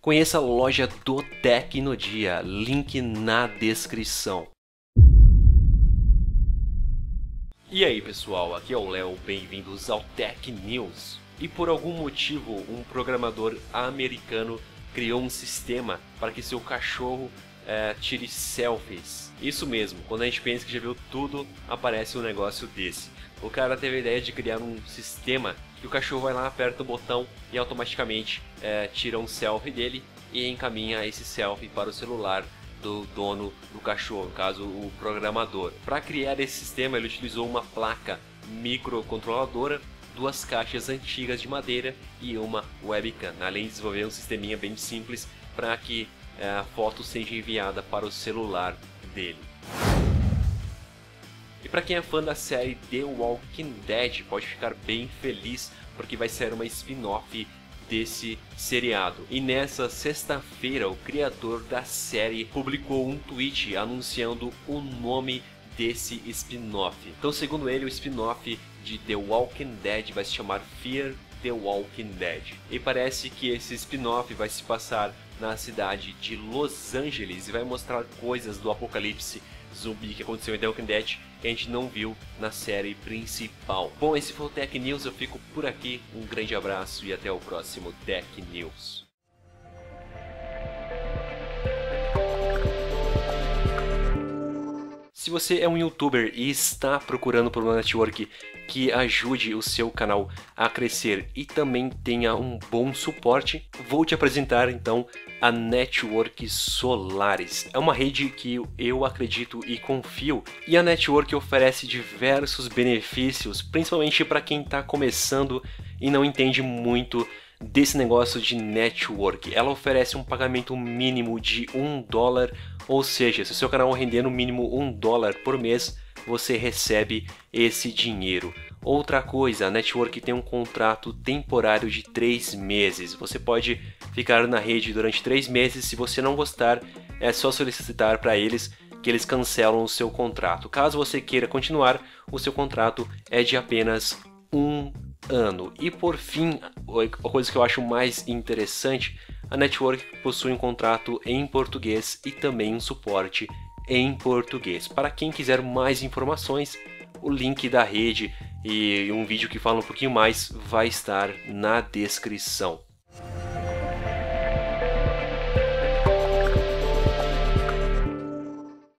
Conheça a loja do Tecnodia, link na descrição. E aí pessoal, aqui é o Léo, bem-vindos ao Tech News. E por algum motivo, um programador americano criou um sistema para que seu cachorro tire selfies. Isso mesmo, quando a gente pensa que já viu tudo, aparece um negócio desse. O cara teve a ideia de criar um sistema que o cachorro vai lá, aperta o botão e automaticamente tira um selfie dele e encaminha esse selfie para o celular do dono do cachorro, no caso o programador. Para criar esse sistema ele utilizou uma placa microcontroladora, duas caixas antigas de madeira e uma webcam, além de desenvolver um sisteminha bem simples para que a foto seja enviada para o celular dele. E para quem é fã da série The Walking Dead pode ficar bem feliz porque vai ser uma spin-off desse seriado. E nessa sexta-feira o criador da série publicou um tweet anunciando o nome desse spin-off. Então, segundo ele, o spin-off de The Walking Dead vai se chamar Fear the Walking Dead. E parece que esse spin-off vai se passar na cidade de Los Angeles e vai mostrar coisas do apocalipse zumbi que aconteceu em The Walking Dead que a gente não viu na série principal. Bom, esse foi o Tech News, eu fico por aqui, um grande abraço e até o próximo Tech News. Se você é um youtuber e está procurando por uma network que ajude o seu canal a crescer e também tenha um bom suporte, vou te apresentar então a Network Solaris. É uma rede que eu acredito e confio, e a Network oferece diversos benefícios, principalmente para quem está começando e não entende muito desse negócio de network. Ela oferece um pagamento mínimo de $1, ou seja, se o seu canal render no mínimo $1 por mês, você recebe esse dinheiro. Outra coisa, a Network tem um contrato temporário de 3 meses. Você pode ficar na rede durante 3 meses. Se você não gostar, é só solicitar para eles que eles cancelam o seu contrato. Caso você queira continuar, o seu contrato é de apenas 1 ano. E por fim, a coisa que eu acho mais interessante, a Network possui um contrato em português e também um suporte em português. Para quem quiser mais informações, o link da rede e um vídeo que fala um pouquinho mais vai estar na descrição.